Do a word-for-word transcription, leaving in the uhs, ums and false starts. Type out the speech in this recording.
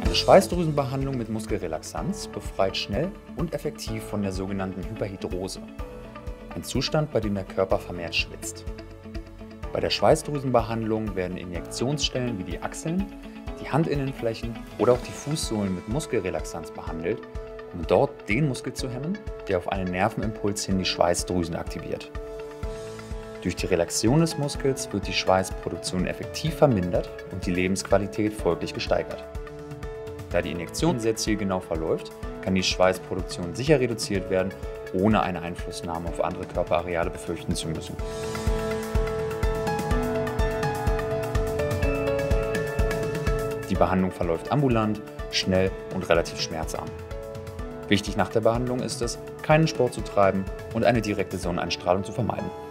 Eine Schweißdrüsenbehandlung mit Muskelrelaxanz befreit schnell und effektiv von der sogenannten Hyperhidrose, ein Zustand, bei dem der Körper vermehrt schwitzt. Bei der Schweißdrüsenbehandlung werden Injektionsstellen wie die Achseln, die Handinnenflächen oder auch die Fußsohlen mit Muskelrelaxanz behandelt, um dort den Muskel zu hemmen, der auf einen Nervenimpuls hin die Schweißdrüsen aktiviert. Durch die Relaxion des Muskels wird die Schweißproduktion effektiv vermindert und die Lebensqualität folglich gesteigert. Da die Injektion sehr zielgenau verläuft, kann die Schweißproduktion sicher reduziert werden, ohne eine Einflussnahme auf andere Körperareale befürchten zu müssen. Die Behandlung verläuft ambulant, schnell und relativ schmerzarm. Wichtig nach der Behandlung ist es, keinen Sport zu treiben und eine direkte Sonneneinstrahlung zu vermeiden.